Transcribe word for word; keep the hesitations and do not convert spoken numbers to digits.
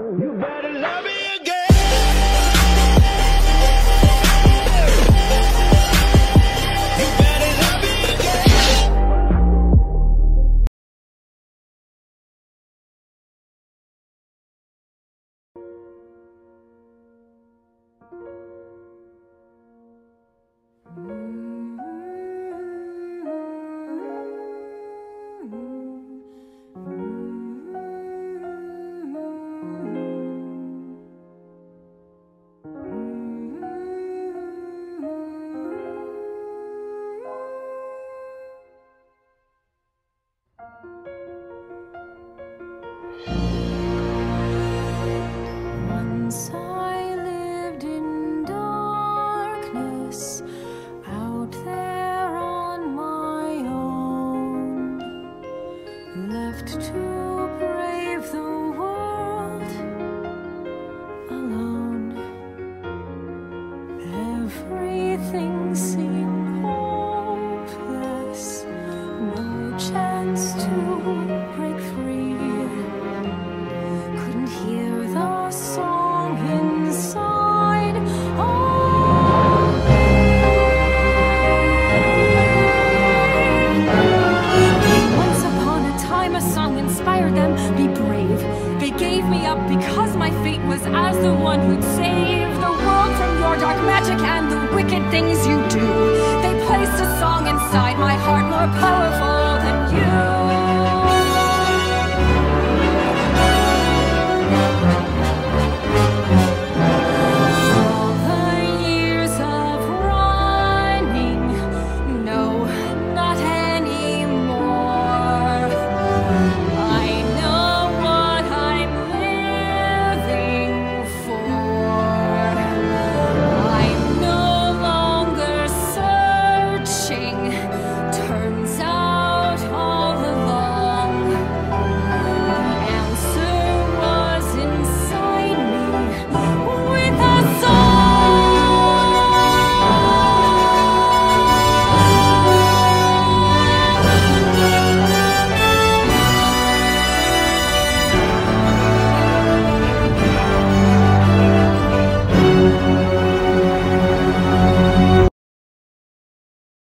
You better love me again. You better love me again. Once I lived in darkness, out there on my own, left to brave the world alone. Everything seemed hopeless, no chance to break free. Couldn't hear the song inside of me. Once upon a time a song inspired them, be brave. They gave me up because my fate was as the one who'd save the world from your dark magic and the wicked things you do. They placed a song inside my heart more powerful than you.